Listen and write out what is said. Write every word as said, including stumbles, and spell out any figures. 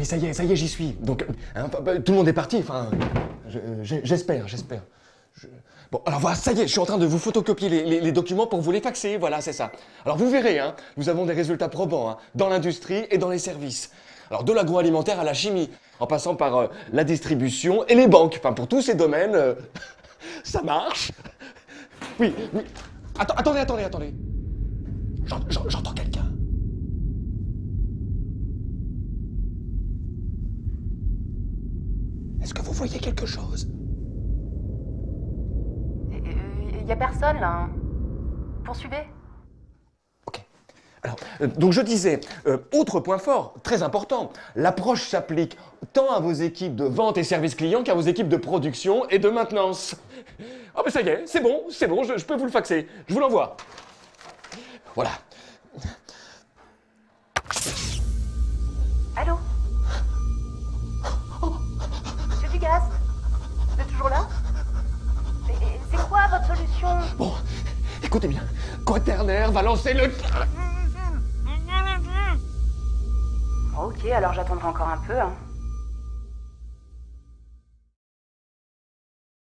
Oui, ça y est, ça y est, j'y suis. Donc, hein, bah, tout le monde est parti, enfin, j'espère, j'espère. Je... Bon, alors voilà, ça y est, je suis en train de vous photocopier les, les, les documents pour vous les faxer, voilà, c'est ça. Alors vous verrez, hein, nous avons des résultats probants, hein, dans l'industrie et dans les services. Alors de l'agroalimentaire à la chimie, en passant par euh, la distribution et les banques. Enfin, pour tous ces domaines, euh, ça marche. Oui, oui. Attends, attendez, attendez, attendez. J'entends quelqu'un. Est-ce que vous voyez quelque chose? Il y a personne là. Poursuivez. Ok. Alors, euh, donc je disais, euh, autre point fort, très important, l'approche s'applique tant à vos équipes de vente et service client qu'à vos équipes de production et de maintenance. Ah ben ça y est, c'est bon, c'est bon, je, je peux vous le faxer. Je vous l'envoie. Voilà. Allô? Monsieur Dugast? Vous êtes toujours là? Et- et C'est quoi votre solution? Bon, écoutez bien, Quaternaire va lancer le... Ok, alors j'attendrai encore un peu, hein.